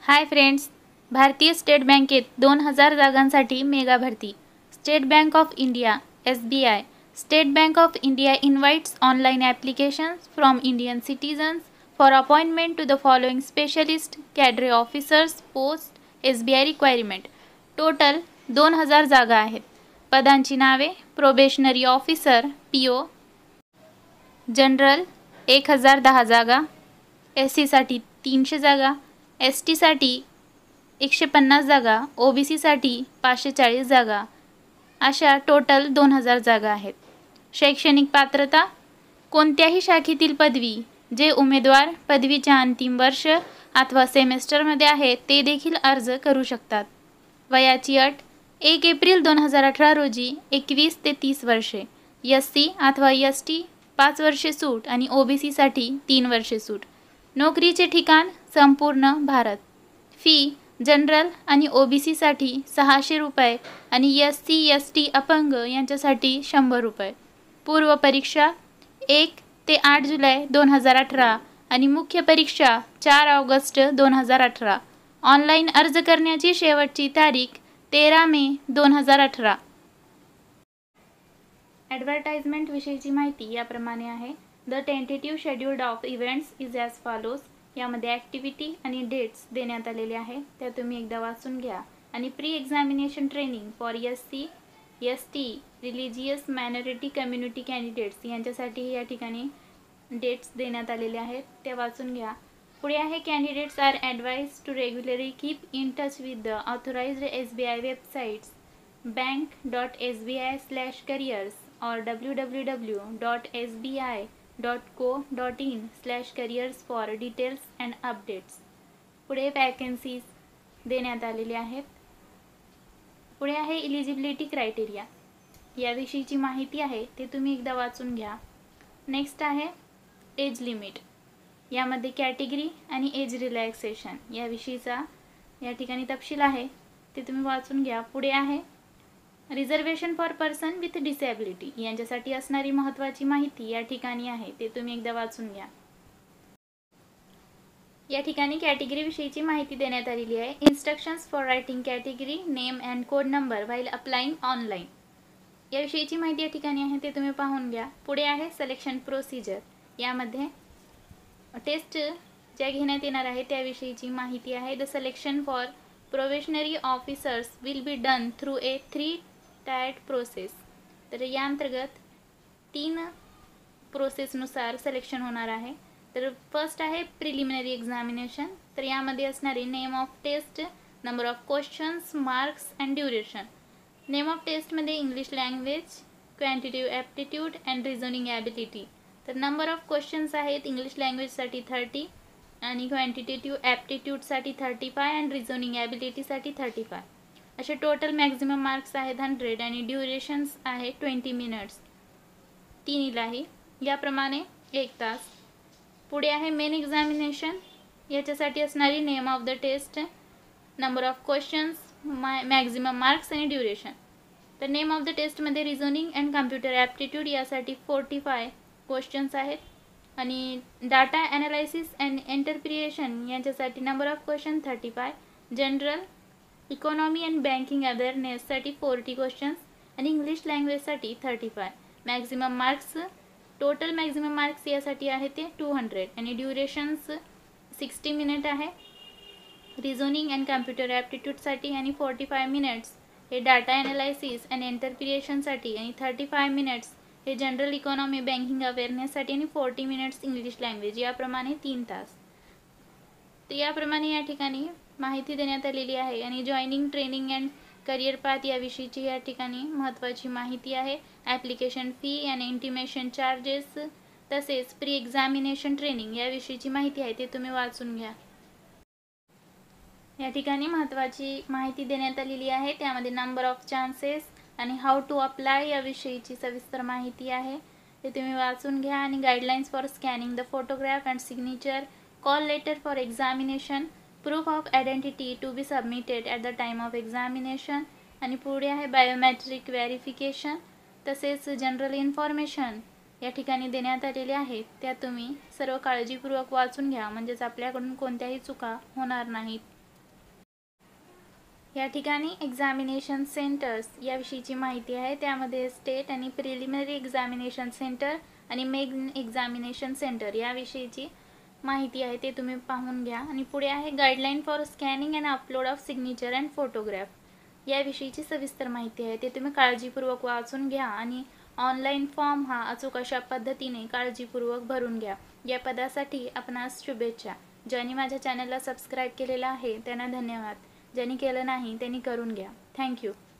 Hi friends, भारतीय state बँकेत 2000 जागांसाठी मेगा भरती. State Bank of India SBI. State Bank of India invites online applications from Indian citizens for appointment to the following specialist cadre officers post SBI requirement. Total 2000 जागा आहेत. पदांची नावे: probationary officer PO general 1010 जागा, SC साठी 300 जागा, ST साठी 150 जागा, OBC साठी 540 जागा, अशा टोटल 2000 जागा आहेत. शैक्षणिक पात्रता: कोणत्याही शाखेतील पदवी जे उमेदवार पदवीच्या अंतिम वर्ष अथवा सेमेस्टरमध्ये आहेत ते देखील अर्ज करू शकतात. वयाची अट: 1 एप्रिल 2018 रोजी 21 ते 30 वर्षे, SC अथवा ST 5 वर्षे सूट आणि OBC साठी 3 वर्षे सूट. नोकरीचे ठिकाण: संपूर्ण भारत. फी: जनरल आणि OBC साठी 600 रुपये आणि SC ST अपंग यांच्यासाठी 100 रुपये. पूर्व परीक्षा: 1 ते 8 जुलै 2018 आणि मुख्य परीक्षा 4 ऑगस्ट 2018. ऑनलाईन अर्ज करण्याची शेवटची तारीख 13 मे 2018. ॲडव्हर्टाइजमेंट विषयीची माहिती याप्रमाणे आहे. The tentative scheduled of events is as follows. यामध्ये ॲक्टिव्हिटी आणि डेट्स देण्यात आलेले आहे, त्या तुम्ही एकदा वाचून घ्या. आणि pre examination training for SC ST religious minority community candidates यांच्यासाठी या ठिकाणी डेट्स देण्यात आलेले आहेत, त्या वाचून घ्या. पुढे आहे candidates are advise to regularly keep in touch with the authorised SBI websites bank.sbi/careers or www.sbi.co.in/careers for details and updates. पुढे वॅकन्सीज देण्यात आलेले आहेत. पुढे आहे इलिजिबिलिटी क्रायटेरिया, याविषयीची माहिती आहे ते तुम्ही एकदा वाचून घ्या. नेक्स्ट आहे एज लिमिट, यामध्ये कॅटेगरी आणि एज रिलॅक्सेशन याविषयीचा या ठिकाणी तपशील आहे, ते तुम्ही वाचून घ्या. पुढे आहे reservation for person with disability, यांच्यासाठी असणारी महत्त्वाची माहिती या ठिकाणी आहे, ते तुम्ही एकदा वाचून घ्या. या ठिकाणी कॅटेगरी विषयीची माहिती देण्यात आलेली आहे. Instructions for writing category name and code number while applying online, याविषयीची माहिती या ठिकाणी आहे, ते तुम्ही पाहून घ्या. पुढे आहे सिलेक्शन प्रोसिजर, यामध्ये टेस्ट ज्या घेण्यात येणार आहे त्याविषयीची माहिती आहे. The selection for probationary officers will be done through a three tiered process. तर या अंतर्गत 3 प्रोसेसनुसार सिलेक्शन होणार आहे. तर फर्स्ट आहे प्रिलिमिनरी एक्झामिनेशन, तर यामध्ये असणारे name of test, number of questions, marks and duration. Name of टेस्टमध्ये English language, quantitative aptitude and reasoning ability. तर नंबर ऑफ क्वेश्चन्स आहेत इंग्लिश लँग्वेजसाठी 30 आणि क्वांटिटेटिव्ह ॲप्टिट्यूडसाठी 35 अँड रिझनिंग ॲबिलिटीसाठी 35. असे टोटल मॅक्झिमम मार्क्स आहेत 100 आणि ड्युरेशन्स आहे 20 मिनिट्स तिन्हीलाही, याप्रमाणे 1 तास. पुढे आहे मेन एक्झामिनेशन, याच्यासाठी असणारी name of the test, number of questions, maximum marks आणि ड्युरेशन. तर नेम ऑफ द टेस्टमध्ये रिझनिंग अँड कम्प्युटर ॲप्टिट्यूड यासाठी 45 क्वेश्चन्स आहेत आणि डाटा ॲनालायसिस अँड इंटरप्रिटेशन यांच्यासाठी number of question 35, general, economy and banking अवेअरनेससाठी 40 क्वेश्चन्स आणि इंग्लिश लँग्वेजसाठी 35. Maximum marks, total maximum marks यासाठी आहे ते 200 आणि ड्युरेशन्स 60 मिनिट आहे रिझनिंग अँड कम्प्युटर ॲप्टिट्यूडसाठी आणि 45 मिनिट्स हे डाटा ॲनालायसिस अँड इंटरप्रिटेशनसाठी आणि 35 मिनिट्स हे जनरल इकॉनॉमी बँकिंग अवेअरनेससाठी आणि 40 मिनिट्स इंग्लिश लँग्वेज, याप्रमाणे 3 तास. तर याप्रमाणे या ठिकाणी माहिती देण्यात आलेली आहे. आणि joining, training and career path याविषयीची या ठिकाणी महत्त्वाची माहिती आहे. ॲप्लिकेशन फी आणि इंटिमेशन चार्जेस, तसेच प्री एक्झामिनेशन ट्रेनिंग याविषयीची माहिती आहे, ते तुम्ही वाचून घ्या. या ठिकाणी महत्त्वाची माहिती देण्यात आलेली आहे, त्यामध्ये नंबर ऑफ चान्सेस आणि हाऊ टू अप्लाय याविषयीची सविस्तर माहिती आहे, ते तुम्ही वाचून घ्या. आणि guidelines for scanning the photograph and signature, call letter for examination, proof of identity to be submitted at the time of examination. आणि पुढे आहे बायोमॅट्रिक व्हेरिफिकेशन, तसेच जनरल इन्फॉर्मेशन या ठिकाणी देण्यात आलेले आहेत, त्या तुम्ही सर्व काळजीपूर्वक वाचून घ्या, म्हणजेच आपल्याकडून कोणत्याही चुका होणार नाहीत. या ठिकाणी एक्झामिनेशन सेंटर्स याविषयीची माहिती आहे. त्यामध्ये स्टेट आणि प्रिलिमिनरी एक्झामिनेशन सेंटर आणि मेन एक्झामिनेशन सेंटर याविषयीची माहिती आहे ते तुम्ही पाहून घ्या. आणि पुढे आहे guideline for scanning and upload of signature and photograph याविषयीची सविस्तर माहिती आहे ते तुम्ही काळजीपूर्वक वाचून घ्या आणि ऑनलाईन फॉर्म हा अचूक अशा पद्धतीने काळजीपूर्वक भरून घ्या. या पदासाठी आपणास शुभेच्छा. ज्यांनी माझ्या चॅनलला सबस्क्राईब केलेलं आहे त्यांना धन्यवाद. ज्यांनी केलं नाही त्यांनी करून घ्या. थँक्यू.